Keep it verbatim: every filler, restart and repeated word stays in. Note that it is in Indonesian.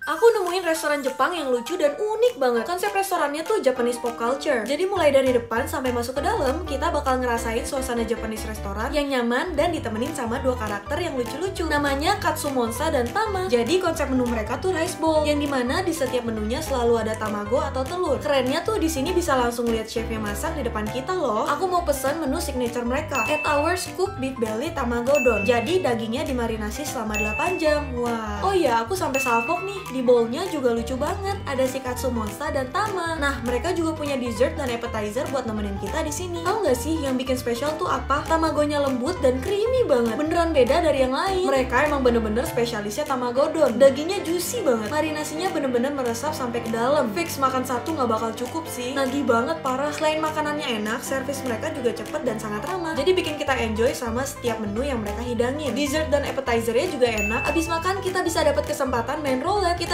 Aku nemuin restoran Jepang yang lucu dan unik banget. Konsep restorannya tuh Japanese pop culture. Jadi mulai dari depan sampai masuk ke dalam, kita bakal ngerasain suasana Japanese restoran yang nyaman dan ditemenin sama dua karakter yang lucu-lucu. Namanya Katsumonsa dan Tama. Jadi konsep menu mereka tuh rice bowl, yang dimana di setiap menunya selalu ada tamago atau telur. Kerennya tuh di sini bisa langsung lihat chefnya masak di depan kita loh. Aku mau pesen menu signature mereka, eight hours cooked beef belly tamago don. Jadi dagingnya dimarinasi selama delapan jam. Wah. Oh iya, aku sampai salfok nih. Di bowlnya juga lucu banget, ada si Katsumonsa dan Tama. Nah, mereka juga punya dessert dan appetizer buat nemenin kita di sini. Tahu nggak sih yang bikin spesial tuh apa? Tamagonya lembut dan creamy banget, beneran beda dari yang lain. Mereka emang bener-bener spesialisnya tamagodon. Dagingnya juicy banget, marinasinya bener-bener meresap sampai ke dalam. Fix makan satu nggak bakal cukup sih, nagih banget parah. Selain makanannya enak, servis mereka juga cepet dan sangat ramah. Jadi bikin kita enjoy sama setiap menu yang mereka hidangin. Dessert dan appetizernya juga enak. Abis makan kita bisa dapat kesempatan main roulette.